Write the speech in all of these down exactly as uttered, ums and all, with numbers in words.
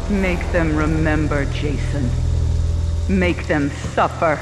Make them remember, Jason. Make them suffer.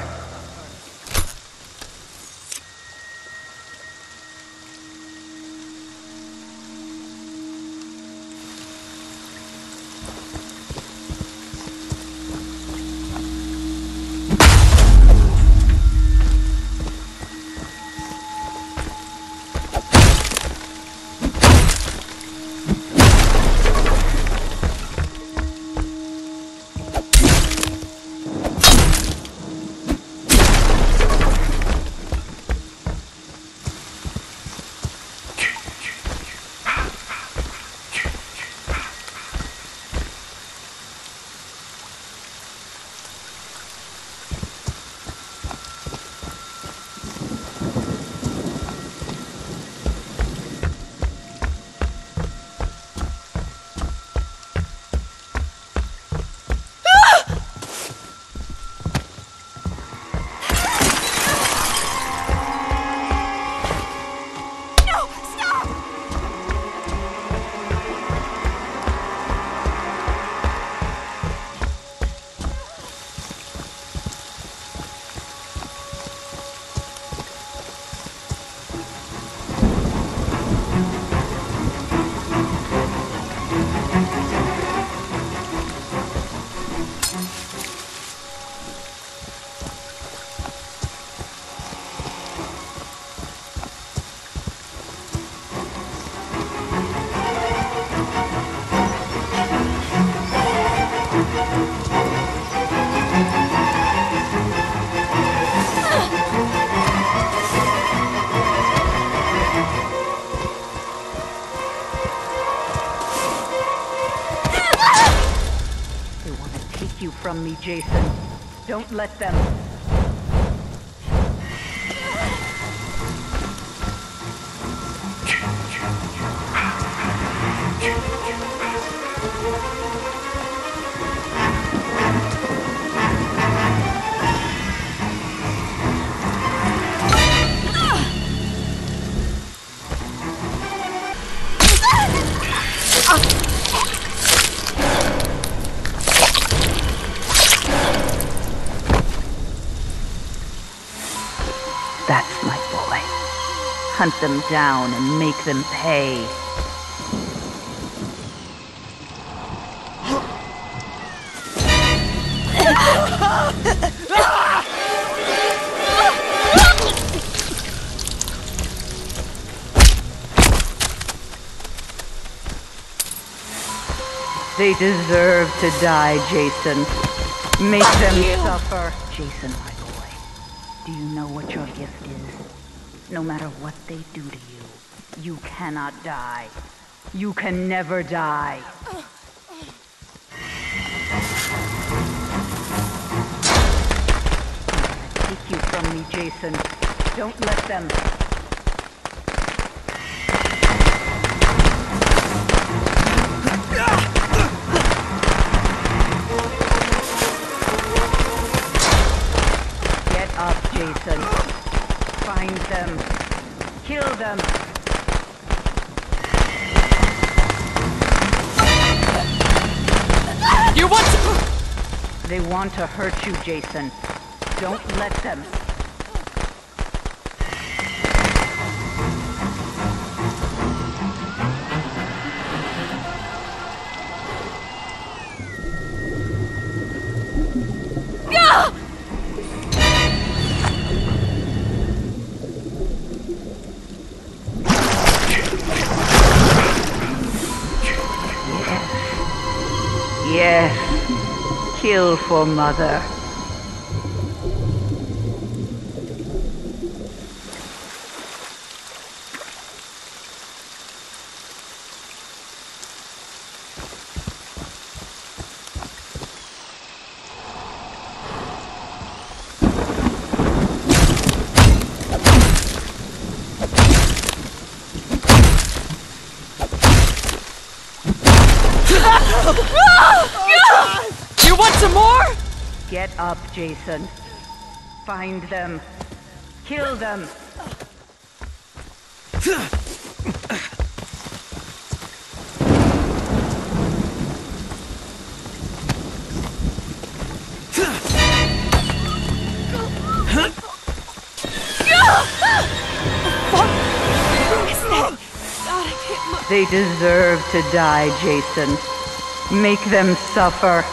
From me, Jason. Don't let them. That's my boy. Hunt them down and make them pay. They deserve to die, Jason. Make them suffer. Jason, my boy, do you know what your gift is? No matter what they do to you, you cannot die. You can never die. Take you from me, Jason. Don't let them. Get up, Jason. Find them. Kill them. You want to... They want to hurt you, Jason. Don't let them. Yes, kill for Mother. You want some more? Get up, Jason. Find them. Kill them. They deserve to die, Jason. Make them suffer.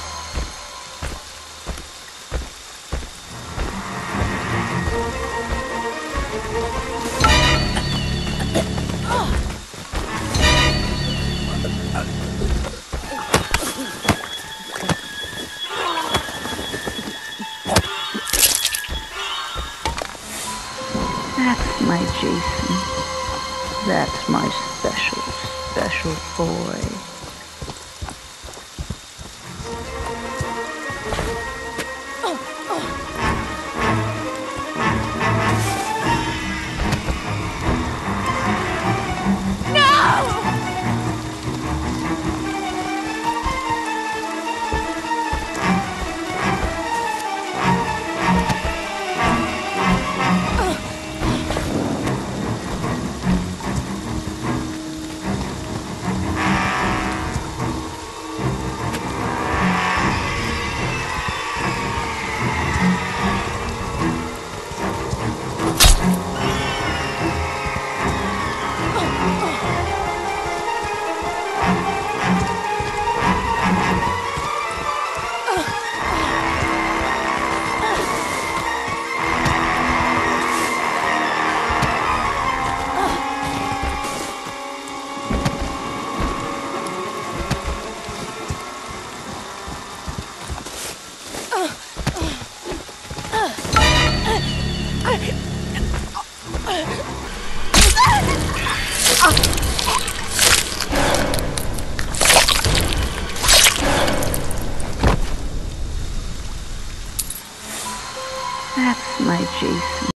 That's my Jason. That's my special, special boy. That's my Jason.